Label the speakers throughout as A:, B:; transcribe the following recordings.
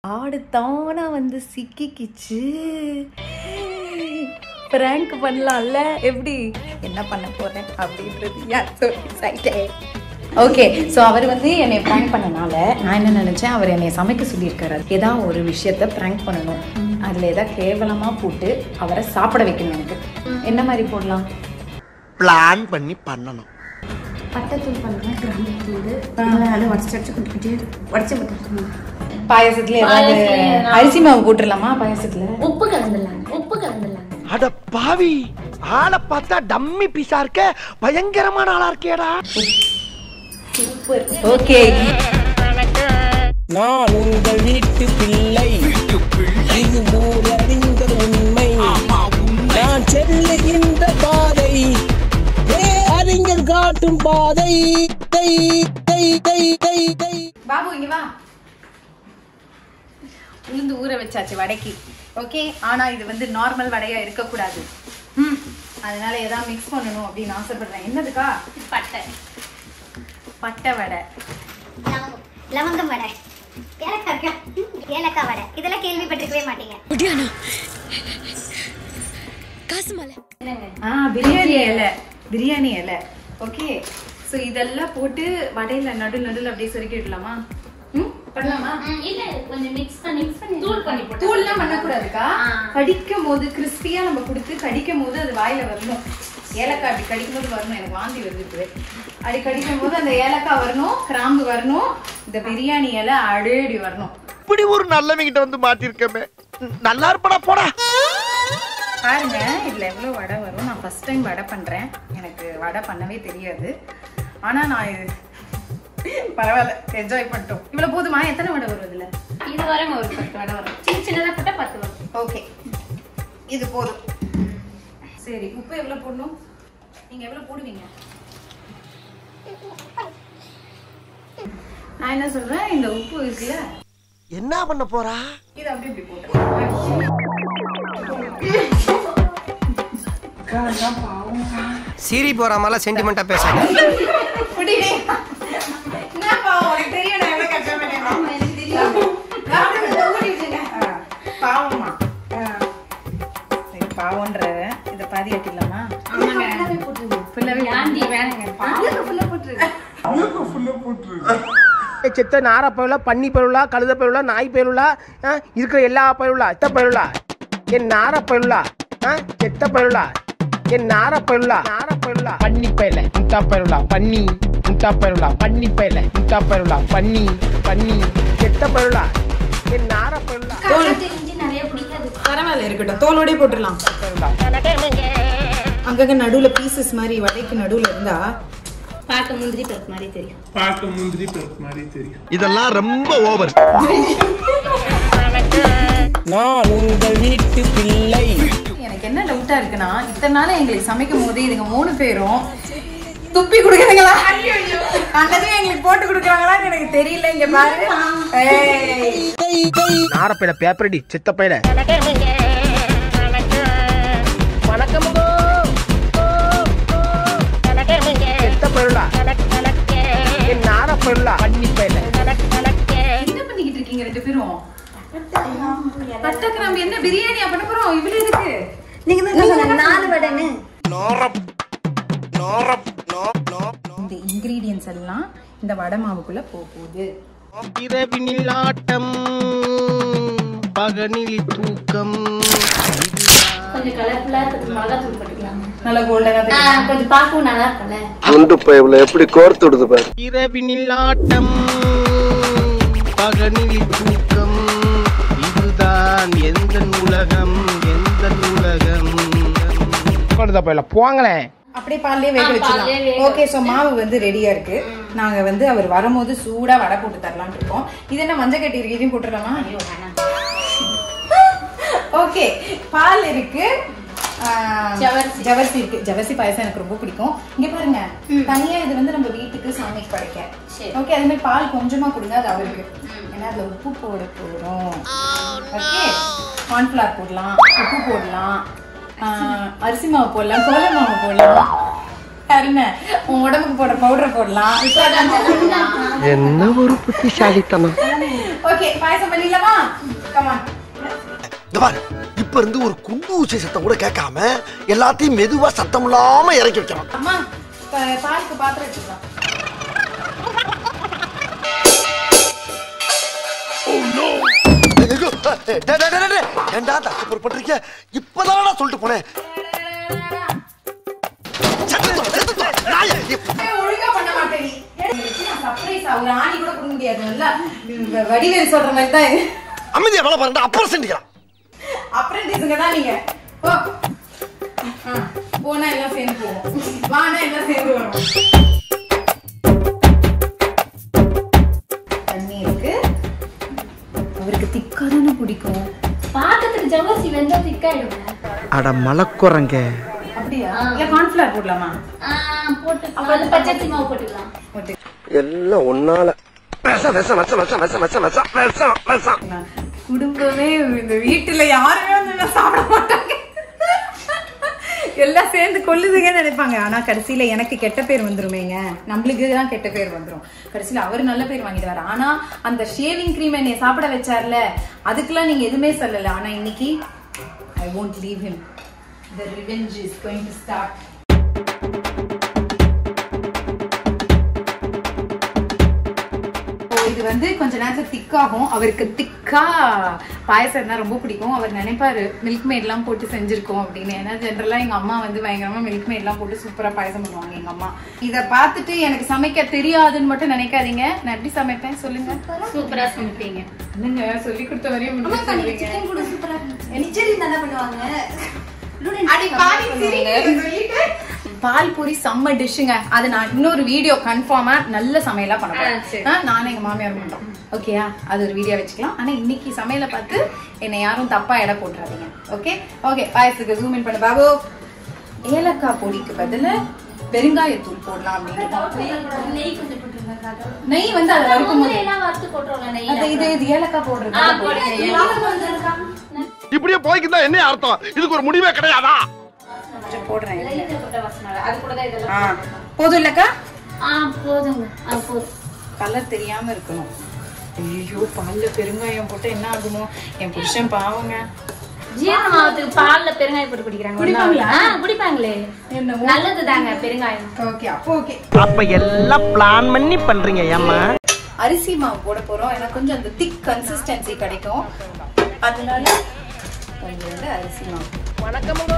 A: ஆடு தானா வந்து சிக்கிக்கிச்சு. பிராங்க் பண்ணலாம்ல, எப்படி என்ன பண்ண போறேன் அப்படின்றது. ஓகே, ஸோ அவர் வந்து என்னை ப்ராங்க் பண்ணனால நான் என்ன நினச்சேன், அவர் என்னை சமைக்க சொல்லியிருக்காரு. ஏதாவது ஒரு விஷயத்த ப்ராங்க் பண்ணணும், அதில் ஏதாவது கேவலமாக போட்டு அவரை சாப்பிட வைக்கணும். எனக்கு என்ன மாதிரி போடலாம்
B: பிளான் பண்ணி பண்ணணும்.
C: பட்டத்தூள் பண்ணுறேன், கிராம்புத்தூள் அதை உடச்சு போட்டு
A: பாயசத்துல ஏதாவது அரிசி மாவு போட்டுடலாமா? பாயசத்துல
C: உப்பு கலந்துடலாம்.
B: அட பாவி, ஆளை பார்த்தா டம்மி பீஸா இருக்க, பயங்கரமான ஆளா இருக்கேடா.
A: சூப்பர். ஓகே,
D: நான் உங்கள் வீட்டு பிள்ளை, இது மூலறிந்த உண்மை, நான் செல்லுகின்ற பாதை அறிஞர் காட்டும் பாதை.
A: பாபு இங்க வா. உளுந்து ஊற வச்சாச்சு வடைக்கு. ஓகே, ஆனா இது வந்து நார்மல் வடையா இருக்கக்கூடாது. அதனால ஏதாவது மிக்ஸ் பண்ணணும் அப்படின்னு ஆசைப்படுறேன். என்னதுக்கா? பட்டை வடை,
E: லவங்கம் வடை, ஏலக்காய் வடை, இதெல்லாம் கேள்விப்பட்டிருக்கவே மாட்டீங்க.
A: பிரியாணி இலை. ஓகே, ஸோ இதெல்லாம் போட்டு வடையில நடுவில் அப்படியே சொருக்கி விடலாமா? பண்ணலாமா?
C: இல்ல, கொஞ்சம் மிக்ஸ் பண்ணி
A: தூள்லாம் பண்ணக்கூடாதுக்கா. கடிக்கும் போது கிறிஸ்பியா நம்ம கொடுத்து கடிக்கும் போது அது வாயில வரணும். ஏலக்காய் அப்படி கடிக்கும் போது வரணும். எனக்கு வாந்தி வருது. அப்படி கடிக்கும் போது அந்த ஏலக்காய் வரணும், கிராம்பு வரணும், இந்த பிரியாணி இலை அடேடி வரணும்.
B: இப்படி ஒரு நல்லவங்கிட்ட வந்து மாட்டிருக்கமே, நல்லா இருப்படா போடா.
A: பாருங்க, இதுல எவ்வளவு வடை வரும். நான் ஃபர்ஸ்ட் டைம் வடை பண்றேன், எனக்கு வடை பண்ணவே தெரியாது. ஆனா நான் பரவாயில்ல, என்ஜாய் பண்ணிட்டோம். இவ்வளவு போதுமா? எத்தனை வடை வரும் இதுல?
C: இது வரும், ஒரு 10 வடை வரும். சின்னதா போட்டா 10 வரும்.
A: ஓகே, இது போதும். சரி, உப்பு எவ்வளவு போடணும்? நீங்க எவ்வளவு போடுவீங்க? நான் என்ன சொல்றேன், இந்த உப்பு இருக்குல்ல,
B: என்ன பண்ண போறா?
A: இது அப்படியே இப்படி போட்டு
D: சீரி போற மாதிரி சென்டிமெண்டா பேசாத.
A: பாவம்ன்ற இதை பாதி கட்டிடலாமா?
D: செத்த நார பயிலா, பன்னி பயிலா, கழுத பயிலா, நாய் பயிலா, இருக்கிற எல்லா பயிலா, எத்த பயிலா, என் நார பயிலா, செத்த பயிலா, என் நார பயிலா, பன்னி பயில, முட்டா பயிலா, பன்னி, முட்டா பயிலா, பன்னி பயில, முட்டா பயிலா, பன்னி, செத்த பயிலா, என் நார பயிலா.
C: நிறைய பிடிக்காது.
A: பரவாயில்ல, இருக்கட்டும், தோலோடய போட்டுடலாம். அங்கங்க நடுவுல பீசஸ் மாதிரி வடைக்கு நடுவுல இருந்தா
C: பார்க்க முந்திரி பருப்பு மாதிரி தெரியும்.
B: இதெல்லாம் ரொம்ப ஓவர்.
D: நான் உங்கள் வீட்டு பிள்ளை.
A: எனக்கு என்ன டவுட்டா இருக்குன்னா, இத்தனை நாள் எங்களுக்கு சமைக்கும் போது இதுங்க 3 பேரும் துப்பி குடுக்குறீங்களா அல்லது எங்களுக்கு போட்டு குடுக்குறாங்களான்னு எனக்கு தெரியல. இங்க பாரு,
D: நார பையில பேப்பரடி, செத்த பையில. வணக்கம், செத்த பயிலா, என் நார பயிலா, பன்னி பயில.
A: என்ன பண்ணிக்கிட்டு இருக்கீங்க 2 பேரும்? பட்டை கிராம்பு என்ன பிரியாணியா பண்ண போறோம்? இவ்வளவு இருக்கு.
E: நீங்க தான் சொன்னீங்க 4 வடைன்னு.
A: இந்த இன்கிரீடியன்ஸ் எல்லாம் இந்த வடை மாவுக்குள்ள போகுது.
D: இரவினில் ஆட்டம், பகனில் தூக்கம்.
C: கொஞ்சம் கலர்ஃபுல்லா இருக்கு. மிளகாத்தூள் போட்டுக்கலாம்.
A: நல்ல கோல்டனா
C: கொஞ்சம் பார்க்கவும் நல்லா இருக்கும்ல.
B: குண்டு பைப்ல எப்படி கோர்த்து விடுது பாரு.
D: இரவினில் ஆட்டம், பகனில் தூக்கம். இதுதான் எந்த உலகம், எந்த உலகம். கொண்டுதா போயில போங்களேன்.
A: அப்படியே பால்லே வேக வச்சிடலாம். ஓகே, சோ மாவு வந்து ரெடியா இருக்கு. நாங்க வந்து அவர் வரும்போது சூடா வடை போட்டு தரலாம்னு இருக்கோம். இது என்ன மஞ்சள் கட்டி இருக்கு, இதையும் போட்டுடலாமா? ஓகே, பால் இருக்கு, ஜவர்சி இருக்கு. ஜவர்சி பாயசம் எனக்கு ரொம்ப பிடிக்கும். இங்க பாருங்க, தனியா இது வந்து நம்ம வீட்டுக்கு சாமிக்கு படைக்க. ஓகே, அதே மாதிரி பால் கொஞ்சமா கொடுங்க, அது அவருக்கு. ஏன்னா அதுல உப்பு போட போறோம். ஓகே, கார்ன்ஃபிளவர் போடலாம், உப்பு போடலாம், அரிசி மாவு போடலாம், கோல மாவு போடலாம். உன் உடம்புக்கு போட பவுடர் போடலாம்.
B: என்ன ஒரு புத்திசாலித்தனம்.
A: ஓகே பாயசம் பண்ணிடலாமா? கமான்.
B: பாரு, இப்ப இருந்து ஒரு குண்டு ஊசி சத்தம் கூட கேட்காம எல்லாத்தையும் மெதுவா சத்தம் இல்லாம இறக்கி வைக்கணும்.
A: அம்மா பாலுக்கு பாத்திரம் வச்சுக்கலாம்.
B: ஏண்டா தப்பு பண்றீங்க? இப்பதான் சொல்லிட்டு போனேன்.
A: ஒழுங்கா பண்ண மாட்டேன். சர்ப்ரைஸா ஒரு ஆணி கூட கொடுக்க முடியாது. வடிவேல் சொல்ற மாதிரி தான்
B: அமைதியா வேலை பாருங்க. அப்புறம் செஞ்சுக்கலாம்.
A: அப்ரெண்டிஸ்ங்க தான் நீங்க. போ. போனா எல்லாம் சேர்ந்து போவோம். வானா எல்லாம் சேர்ந்து வரும். தண்ணி இருக்கு. அவருக்கு திக்கா தானே பிடிக்கும்.
C: பாக்கிறதுக்கு ஜவ்வரிசி வெந்தா திக்காயிடுங்க.
B: அட மலக்குறங்க.
A: அப்படியா? இல்ல கார்ன்ஃப்ளவர் போடலாமா?
C: போட்டு அப்ப பச்சரிசி மாவு போட்டுக்கலாம்.
B: எல்லாம் ஒன்னால
A: குடும்பமே இந்த வீட்டுல யாருமே வந்து சாப்பிட மாட்டாங்க. எல்லாம் சேர்ந்து கொல்லுதுங்கன்னு நினைப்பாங்க. ஆனா கடைசியில எனக்கு கெட்ட பேர் வந்துருமேங்க. நம்மளுக்கு தான் கெட்ட பேர் வந்துரும். கடைசியில அவரு நல்ல பேர் வாங்கிடுவாரு. ஆனா அந்த ஷேவிங் கிரீம் என்னை சாப்பிட வச்சார்ல, அதுக்கெல்லாம் நீங்க எதுவுமே சொல்லல. ஆனா இன்னைக்கு I won't leave him. The revenge is going to start. இது வந்து கொஞ்ச நேரத்துல திக்காகும். அவருக்கு திக்கா பாயசம் தான் ரொம்ப பிடிக்கும். அவர் நினைப்பாரு மில்க் மேட் எல்லாம் போட்டு செஞ்சிருக்கோம் அப்படின்னு. ஏன்னா ஜென்ரலா எங்க அம்மா வந்து பயங்கரமா மில்க் மேட் எல்லாம் போட்டு சூப்பரா பாயசம் பண்ணுவாங்க எங்க அம்மா. இத பார்த்துட்டு எனக்கு சமைக்க தெரியாதுன்னு மட்டும் நினைக்காதீங்க. நான் எப்படி சமைப்பேன் சொல்லுங்க.
C: சூப்பரா சமைப்பீங்க.
A: என்னங்க சொல்லி கொடுத்த வரையும் பால்பூரி செம்ம டிஷ்ஷுங்க. அது நான் இன்னொரு வீடியோ கன்ஃபார்மா நல்ல சமையலா பண்ணுவேன். நானும் எங்க மாமியார் மட்டும். ஓகேயா? அது ஒரு வீடியோ வச்சுக்கலாம். ஆனா இன்னைக்கு சமையலை பார்த்து என்னை யாரும் தப்பா எடை போட்டுறாதீங்க. Okay okay. பாயசத்துக்கு ஜூம் இன் பண்ண பாபு. ஏலக்காய் பொடிக்கு பதிலா பெருங்காயத்தூள் போடலாம் அப்படின்னு.
C: நெய் கொஞ்சம் போட்டுருங்க.
A: நெய் வந்து அதை வறுக்கும் போது
C: எல்லாம் வறுத்து போட்டுருவாங்க. நெய்
A: இது ஏலக்காய் போடுறது.
B: இப்படியே போய்க்குதா என்ன அர்த்தம்? இதுக்கு ஒரு முடிவே கிடையாதா?
A: போடுறேன்.
C: அது கூட தான் இதெல்லாம்
A: போதும் இல்லக்கா?
C: போதுங்க. அது போதும்.
A: கலர் தெரியாம இருக்கணும். ஐயோ பால்ல பெருங்காயம் போட்டு என்ன ஆகுமோ? என் புருஷன் பாவங்க.
C: ஜீரணமாவதுக்கு பால்ல பெருங்காயம் போட்டு குடிக்கிறாங்க.
A: குடிப்பாங்களா?
C: குடிப்பாங்களே. நல்லதுதாங்க பெருங்காயம்.
A: ஓகே அப்போ ஓகே.
B: அப்ப எல்லாம் பிளான் பண்ணி பண்றீங்க ஏம்மா?
A: அரிசி மாவு போட போறோம். எனக்கு கொஞ்சம் அந்த திக் கன்சிஸ்டன்சி கிடைக்கும். அதனால கொஞ்சம் அரிசி மாவு. வணக்கம்ங்க.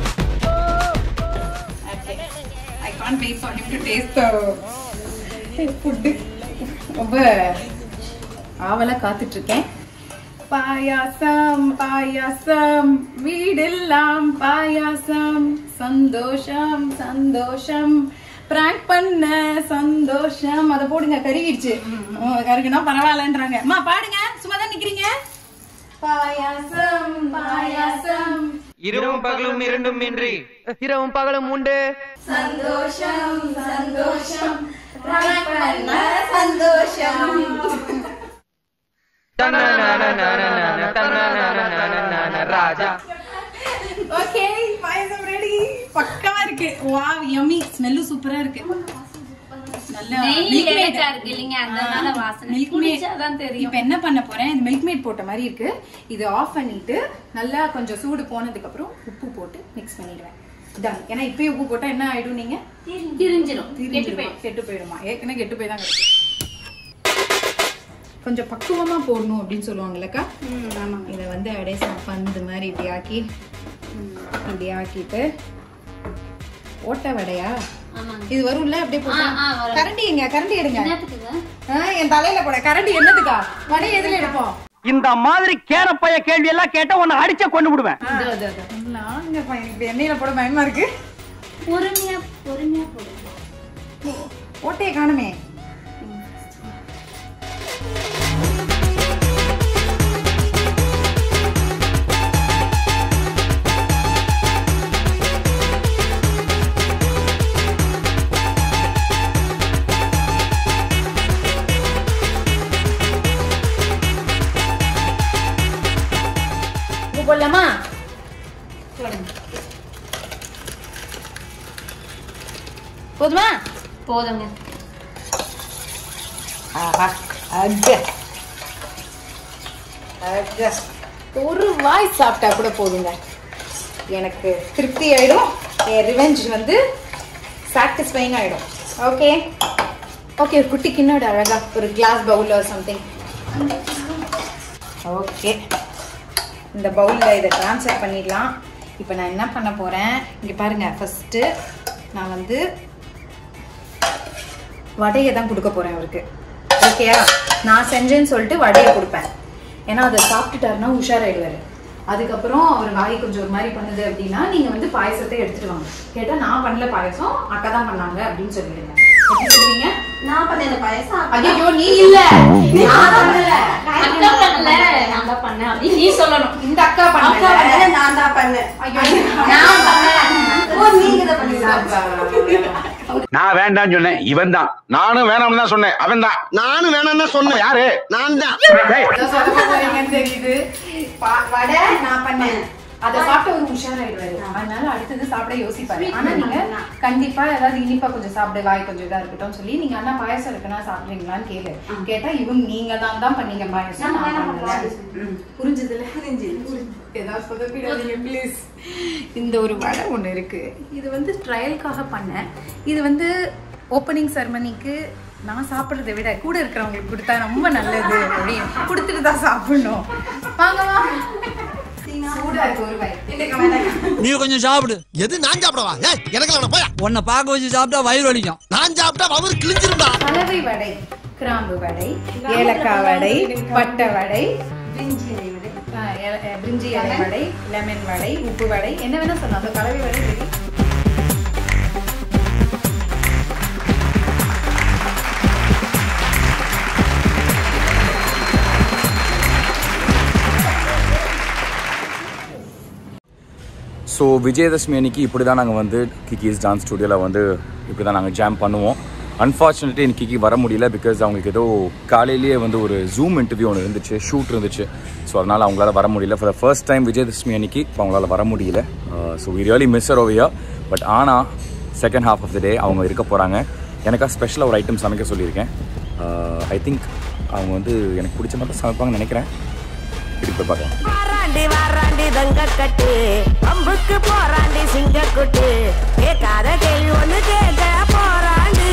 A: I can't wait for him to taste the food. ரொம்ப ஆவலா காத்துட்டு இருக்கேன். பாயாசம் பாயாசம் வீடெல்லாம் பாயாசம் சந்தோஷம் சந்தோஷம் பிராங்க் பண்ண சந்தோஷம். அத போடுங்க. கருகிடுச்சு. கருகுனா பரவாயில்லன்றாங்க. அம்மா பாடுங்க. சும்மா தான் நிக்கிறீங்க. பாயாசம் பாயாசம்
F: இரவும் பகலும் இரண்டும் இன்றி இரவும் பகலும் உண்டு
A: சந்தோஷம் சந்தோஷம் பிராங்க் பண்ண சந்தோஷம்.
F: ராஜா.
A: ஓகே பாயசம் ரெடி. பக்கமா இருக்கு. Wow yummy. ஸ்மெல் சூப்பரா இருக்கு. நல்ல மில்க் மேட்
C: இருக்கு இல்லங்க. அதனால வாசனை
A: மில்க்
C: குடிச்சா தான் தெரியும்.
A: இப்போ என்ன பண்ண போறேன்? இந்த மில்க் மேட் போட்ட மாதிரி இருக்கு. இது ஆஃப் பண்ணிட்டு நல்லா கொஞ்சம் சூடு போனதுக்கு அப்புறம் உப்பு போட்டு மிக்ஸ் பண்ணிடுவேன். டன். ஏன்னா இப்பயே உப்பு போட்டா என்ன ஆயிடும்? நீங்க
C: திரிஞ்சிரும்.
A: கெட்டு போயிடுமா? ஏற்கனவே கெட்டு போய் தான் கிடைக்கும். கொஞ்சம் பக்குவமா போடணும் அப்படின்னு சொல்லுவாங்கல்லக்கா. இதை வந்து அப்படியே பந்து மாதிரி இப்படி ஆக்கி இப்படி ஆக்கிட்டு ஓட்ட வடையா இது வரும்ல அப்படியே போட்டு. கரண்டி எங்க? கரண்டி எடுங்க. என் தலையில போட கரண்டி என்னதுக்கா? வடை எதுல எடுப்போம்?
F: இந்த மாதிரி கேரப்பைய கேள்வி எல்லாம் கேட்டா உன்னை அடிச்ச கொண்டு விடுவேன்.
A: எண்ணெயில போட பயமா இருக்கு.
C: பொறுமையா பொறுமையா போடுங்க.
A: ஓட்டையை காணுமே. போடலாமா? போதுமா?
C: போதுங்க.
A: ஆஹா அங்க அங்க ஒரு வாய் சாப்பிட்டா கூட போதுங்க, எனக்கு திருப்தி ஆயிடும். என் ரிவெஞ்ச் வந்து சாட்டிஸ்ஃபைங் ஆயிடும். ஓகே ஓகே, ஒரு குட்டி கிண்ணோட அழகா ஒரு glass bowl or something. Okay, இந்த பவுலில் இதை ட்ரான்ஸ்ஃபர் பண்ணிடலாம். இப்போ நான் என்ன பண்ண போகிறேன், இங்கே பாருங்கள். ஃபஸ்ட்டு நான் வந்து வடையை தான் கொடுக்க போகிறேன் அவருக்கு. ஓகேயா? நான் செஞ்சேன்னு சொல்லிட்டு வடையை கொடுப்பேன். ஏன்னா அதை சாப்பிட்டுட்டாருன்னா உஷாராயிடுவார். அதுக்கப்புறம் அவர் வாய் கொஞ்சம் ஒரு மாதிரி பண்ணுது அப்படின்னா நீங்கள் வந்து பாயசத்தை எடுத்துட்டு வாங்க. கேட்டால் நான் பண்ணல பாயசம், அக்கா தான் பண்ணாங்க அப்படின்னு சொல்லிடுங்க. எப்படி சொல்லுவீங்க?
E: நான் பண்ண பாயசம்.
A: ஐயோ நீ இல்ல, நான் பண்ணல,
C: அக்கா பண்ணல, நான் தான் பண்ணேன் அப்படின்னு நீ சொல்லணும்.
A: இந்த அக்கா பண்ணல,
E: நான் தான் பண்ணேன்.
A: ஐயோ
E: நான் பண்ணேன். ஓ நீங்க தான் பண்ணீங்க.
G: நான் வேண்டாம்னு சொன்னேன், இவன் தான். நானும் வேணாம்னு தான் சொன்னேன், அவன் தான்.
B: நானும் வேணாம்னு சொன்னேன்.
G: யாரு?
B: நான் தான்.
A: தெரியுது. வடை நான் பண்ணேன், அதை சாப்பிட்ட ஒரு உஷாராயிடுவாரு. அதனால அடுத்தது சாப்பிட யோசிப்பாரு. ஆனா நீங்க கண்டிப்பா ஏதாவது இனிப்பா கொஞ்சம் சாப்பிட, வாய் கொஞ்சம் இதா இருக்கட்டும் சொல்லி நீங்க அண்ணா பாயசம் இருக்குன்னா சாப்பிடுறீங்களான்னு கேளு. கேட்டா இவங்க நீங்க தான் பண்ணீங்க பாயசம். புரிஞ்சதுல? ஏதாவது சொதப்பிடாதீங்க ப்ளீஸ். இந்த ஒரு வடை ஒண்ணு இருக்கு, இது வந்து ட்ரையலுக்காக பண்ணேன். இது வந்து ஓப்பனிங் செரமனிக்கு நான் சாப்பிட்றதை விட கூட இருக்கிறவங்களுக்கு கொடுத்தா ரொம்ப நல்லது அப்படின்னு கொடுத்துட்டு தான் சாப்பிடணும். வாங்கவா, சூடா இருக்கு ஒரு வாய்.
H: நீ கொஞ்சம் சாப்பிடு.
B: எது நான் சாப்பிடவா? ஏய் எனக்கு போயா.
H: உன்னை பார்க்க வச்சு சாப்பிட்டா வயிறு வலிக்கும்.
B: நான் சாப்பிட்டா வயிறு கிழிஞ்சிருந்தா.
A: கலவை வடை, கிராம்பு வடை, ஏலக்காய் வடை, பட்டை வடை, பிரிஞ்சி இலை வடை, லெமன் வடை, உப்பு வடை, என்ன வேணா சொல்லலாம். அந்த கலவை வடை ரெடி.
I: ஸோ விஜயதசமி அன்றைக்கி இப்படி தான் நாங்கள் வந்து கிக்கிஸ் டான்ஸ் ஸ்டுடியோவில் வந்து இப்படி தான் நாங்கள் ஜாம் பண்ணுவோம். அன்ஃபார்ச்சுனேட்லி எனக்கு கிக்கி வர முடியல. பிகாஸ் அவங்களுக்கு ஏதோ காலையிலேயே வந்து ஒரு ஜூம் இன்டர்வியூ ஒன்று இருந்துச்சு, ஷூட் இருந்துச்சு. ஸோ அதனால் அவங்களால வர முடியல. For the first time Vijayadashami அன்றைக்கி இப்போ அவங்களால வர முடியல. So we really miss her over here. But ஆனால் second half of the day அவங்க இருக்க போகிறாங்க. எனக்காக ஸ்பெஷலாக ஒரு ஐட்டம் சமைக்க சொல்லியிருக்கேன். ஐ திங்க் அவங்க வந்து எனக்கு பிடிச்ச மாதிரி சமைப்பாங்கன்னு நினைக்கிறேன். திருப்பி பார்க்கலாம்.
J: வாராண்டி தங்க கட்டு பம்புக்கு போராண்டி சிங்க குட்டு கேட்காத கேள்வி ஒண்ணு கேட்க போராண்டி.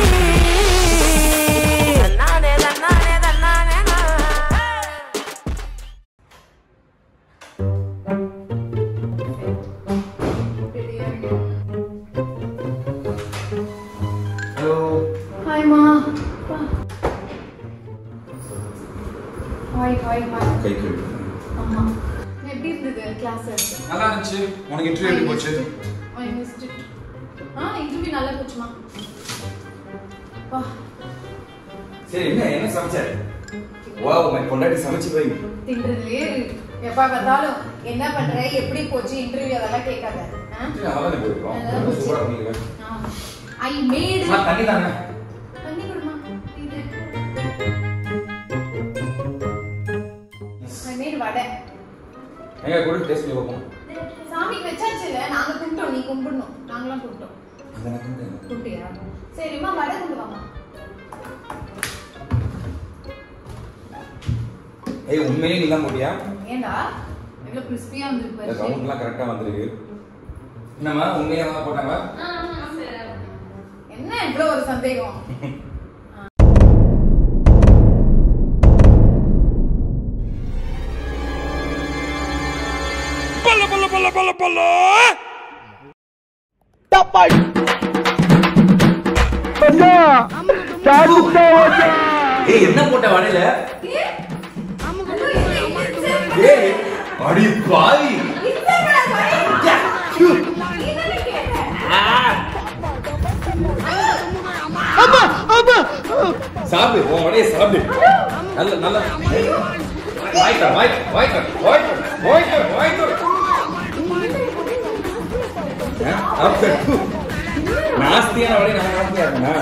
J: தன்னானே தன்னானே தன்னானே.
I: ஹலோ.
A: ஹாய்மா. Hi hi hi.
I: கை கழுவி.
A: ஆமா, எப்படி இருந்தது கிளாஸ்?
I: நல்லா இருந்துச்சு. உனக்கு இன்டர்வியூ எப்படி போச்சு?
A: இன்டர்வியூ நல்லா போச்சுமா. வா.
I: சரி, என்ன சமைச்சாரு? வாவ், மை பொண்டாட்டி சமைச்சு வை.
A: தின்றதுலயே எப்ப பார்த்தாலும் என்ன பண்ற, எப்படி போச்சு இன்டர்வியூ, அதெல்லாம் கேட்காத.
I: அவளே போயிடும். சூப்பரா பண்ணிடுவேன்.
A: I made.
I: தண்ணி தாங்க.
A: தண்ணி குடுமா. இது ஐ மேட் வடை.
I: எங்க கூட டேஸ்ட் பண்ணி பார்ப்போம்.
A: சாமிக்கு வச்சாச்சு இல்ல, நாங்க கும்பிட்டோம், நீ கும்பிடணும். நாங்களாம் கும்பிட்டோம். கும்பிட்டியா? சரிம்மா, வடை கொண்டு வாமா.
I: ஏய், உண்மையிலே நீ தான் போட்டியா?
A: ஏண்டா எவ்வளவு கிறிஸ்பியா வந்திருக்கு பாரு.
I: ரவுண்ட்லாம் கரெக்டா வந்திருக்கு. என்னம்மா உண்மையா தான் போட்டாங்க?
A: என்ன இவ்வளவு ஒரு சந்தேகம்?
H: பல்ல பல்ல பல்ல பல்ல பல்ல
D: டப்பாய்.
I: ஏய், என்ன போட்ட வடையில? ஏய், அடி பாவி. சாப்பிடு, உன் வடையை சாப்பிடு. நல்ல நல்ல வாய்க்கர் வாய்க்கர் வாய்க்கர் வாய்க்கர் வாய்க்கர் வாய்க்கர். நாஸ்தியான வடையை நான் நாஸ்தியா இருக்கேனா?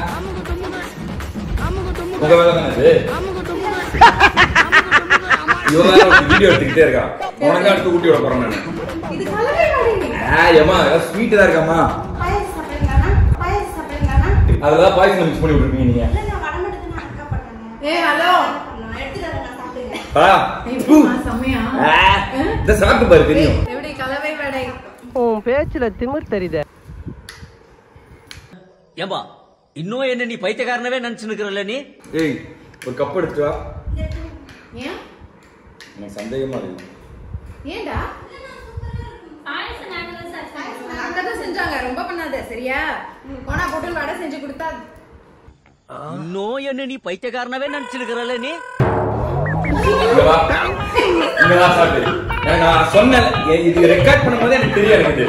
I: உங்க வேலை தானே இது? வீடியோ எடுத்துக்கிட்டே இருக்கான். உனக்கு அடுத்து ஊட்டி விட போறேன் நானு.
E: இது கலவை வாடி.
I: ஏமா ஸ்வீட் தான் இருக்காமா?
E: பாயசம் சாப்பிடுறீங்களா? பாயசம் சாப்பிடுறீங்களா?
I: அதெல்லாம் பாயசம் மிக்ஸ் பண்ணி விட்டுருப்பீங்க நீங்க.
E: இல்ல நான் வட மட்டும் தான் அக்கா பண்ணாங்க.
A: ஏய் ஹலோ
E: நான் எடுத்து தரேன் நான் சாப்பிடுங்க.
A: சமையா
I: இத சாப்பிட்டு பாரு தெரியும்.
A: எப்படி கலவை வடை
D: உன் பேச்சுல திமிர் தெரியுதே.
F: ஏம்பா இன்னும் என்ன நீ பைத்தியக்காரனவே நினைச்சு நிக்கிறல்ல நீ?
I: ஏய் ஒரு கப் எடுத்து வா.
A: ஏன்
I: எனக்கு சந்தேகமா இருக்கு.
A: ஏன்டா
C: பாயசம் நாங்க தான் சாப்பிட்டோம்.
A: அங்கதான் செஞ்சாங்க ரொம்ப பண்ணாத சரியா போனா போட்டு வடை செஞ்சு கொடுத்தா
F: இன்னும் என்ன நீ பைத்தியக்காரனவே நினைச்சு நிக்கிறல்ல நீ?
I: இங்க வா சாப்பிடு. நான் சொன்னேன் இது ரெக்கார்ட் பண்ணும்போது எனக்கு தெரியாது இது.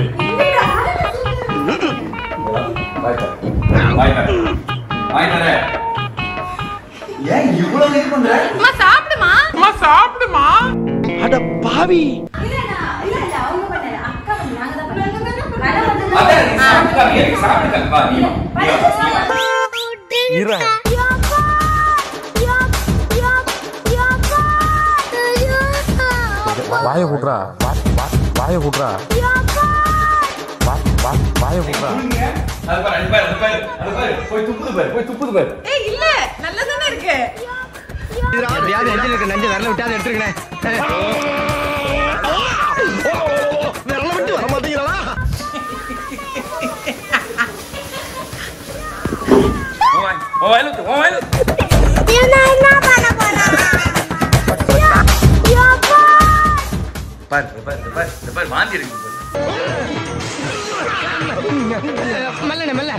I: ஏன் இவ்வளவு லேட் பண்ற?
A: அம்மா சாப்பிடுமா
B: அட பாவி.
E: இல்ல அவங்க பண்ணல. அக்கா பண்ணாங்க. நாங்க தான் பண்ணோம். வட மட்டும்
I: அதான் நீ சாப்பிடுங்க. எனக்கு சாப்பிடுங்க. வா நீ
B: இரு. வாயை கூட்றா. வாயை கூட்றா. வாயை கூட்றா.
I: அது பாரு. போய் துப்புது பாரு.
A: ஏய் இல்ல நல்லதானே இருக்கு
D: எப்படியாவது நெஞ்சில் இருக்க நெஞ்சு விரல விட்டாது எடுத்துருக்கேன்.
B: விரல விட்டு வர மாட்டீங்களா?
I: பாரு வாந்தி இருக்கு.
D: மெல்ல மெல்ல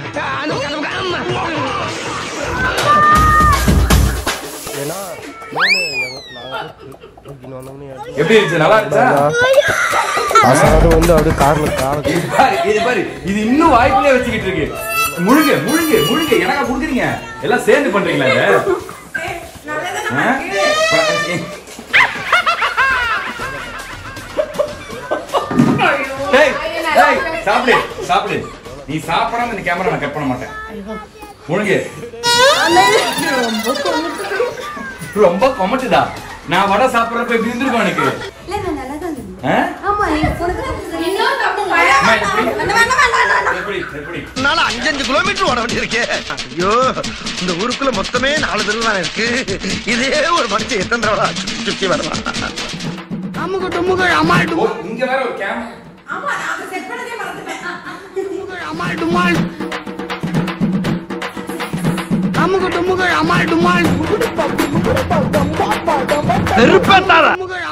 I: எப்படி இருந்துச்சு? நல்லா இருந்துச்சா?
D: வந்து அப்படியே கார்ல
I: இது பாரு இது இன்னும் வாய்க்குள்ளே வச்சுக்கிட்டு இருக்கு. முழுங்க எனக்கா குடுக்குறீங்க? எல்லாம் சேர்ந்து பண்றீங்களா இத? சாப்பிடு. நீ சாப்பிடாம இந்த கேமரா நான் கட் பண்ண மாட்டேன். முழுங்க. ரொம்ப கொமட்டுதா. நான் வடை சாப்பிடுறப்ப இப்படி இருந்திருக்கும் எனக்கு.
E: இல்ல நான் நல்லா தான் இருந்தேன். ஆமா நீங்க போனது
A: இன்னும் தப்பு
I: எப்படி?
B: நாள 5 கிலோமீட்டர் ஓட வேண்டியிருக்கு. ஐயோ இந்த ஊருக்குள்ள மொத்தமே 4 தெரு தான் இருக்கு. இதே ஒரு மனுஷன் எத்தனை தடவை சுத்தி வரலாம்.
I: இங்க வேற ஒரு கேமரா.
A: ஆமா நான் செட் பண்ணதே மறந்துட்டேன்
B: நெருப்பேத்தாரா